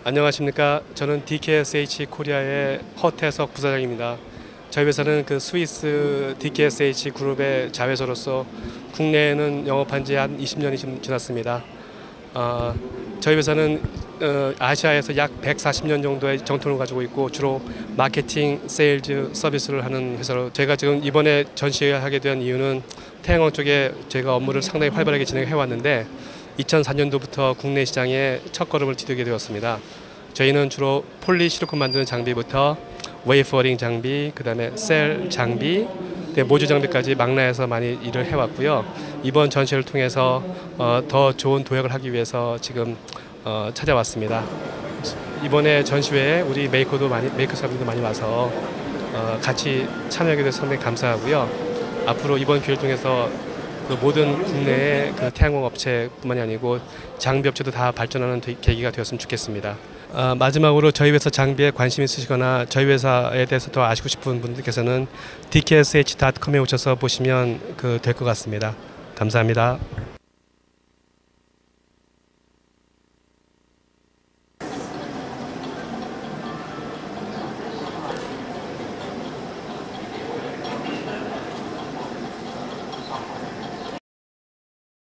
안녕하십니까. 저는 DKSH 코리아의 허태석 부사장입니다. 저희 회사는 그 스위스 DKSH 그룹의 자회사로서 국내에는 영업한 지 한 20년이 지났습니다. 저희 회사는 아시아에서 약 140년 정도의 정통을 가지고 있고 주로 마케팅, 세일즈, 서비스를 하는 회사로 제가 지금 이번에 전시하게 된 이유는 태양광 쪽에 제가 업무를 상당히 활발하게 진행해 왔는데 2004년도부터 국내 시장에 첫걸음을 디디게 되었습니다. 저희는 주로 폴리실리콘 만드는 장비부터 웨이퍼링 장비, 그 다음에 셀 장비, 모듈 장비까지 망라해서 많이 일을 해왔고요. 이번 전시를 통해서 더 좋은 도약을 하기 위해서 지금 찾아왔습니다. 이번에 전시회에 우리 메이커 사람들도 많이 와서 같이 참여하게 돼서 상당히 감사하고요. 앞으로 이번 기회를 통해서 그 모든 국내의 그 태양광 업체뿐만이 아니고 장비 업체도 다 발전하는 계기가 되었으면 좋겠습니다. 마지막으로 저희 회사 장비에 관심 있으시거나 저희 회사에 대해서 더 아시고 싶은 분들께서는 dksh.com에 오셔서 보시면 될 것 같습니다. 감사합니다.